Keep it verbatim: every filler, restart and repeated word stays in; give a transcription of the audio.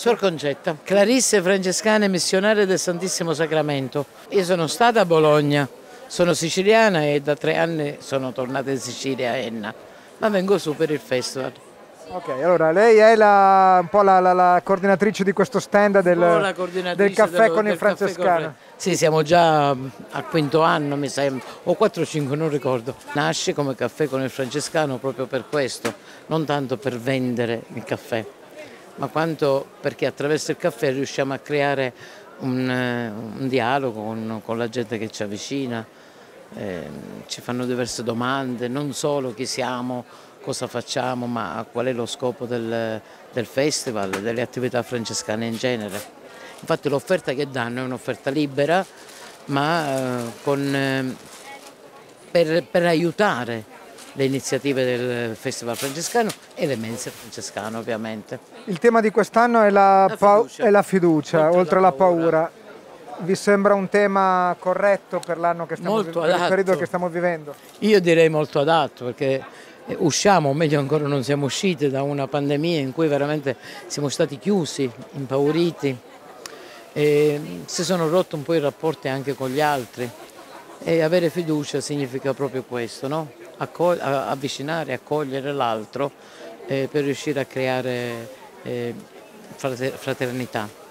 Suor Concetta, Clarisse Francescane missionarie del Santissimo Sacramento. Io sono stata a Bologna, sono siciliana e da tre anni sono tornata in Sicilia a Enna, ma vengo su per il festival. Ok, allora lei è la, un po' la, la, la coordinatrice di questo stand del, del caffè dello, con il del francescano. Con... Sì, siamo già al quinto anno, mi sembra, o quattro o cinque, non ricordo. Nasce come caffè con il francescano proprio per questo, non tanto per vendere il caffè, ma quanto perché attraverso il caffè riusciamo a creare un, un dialogo con, con la gente che ci avvicina, eh, ci fanno diverse domande, non solo chi siamo, cosa facciamo, ma qual è lo scopo del, del festival, delle attività francescane in genere. Infatti l'offerta che danno è un'offerta libera, ma eh, con, eh, per, per aiutare le iniziative del Festival francescano e le mense francescane ovviamente. Il tema di quest'anno è la, la fiducia, è la fiducia oltre, oltre alla paura. paura. Vi sembra un tema corretto per l'anno che stiamo molto per il periodo adatto. che stiamo vivendo? Io direi molto adatto, perché usciamo, o meglio ancora non siamo usciti da una pandemia in cui veramente siamo stati chiusi, impauriti, e si sono rotti un po' i rapporti anche con gli altri e avere fiducia significa proprio questo, no? Accog- avvicinare, accogliere l'altro eh, per riuscire a creare eh, fraternità.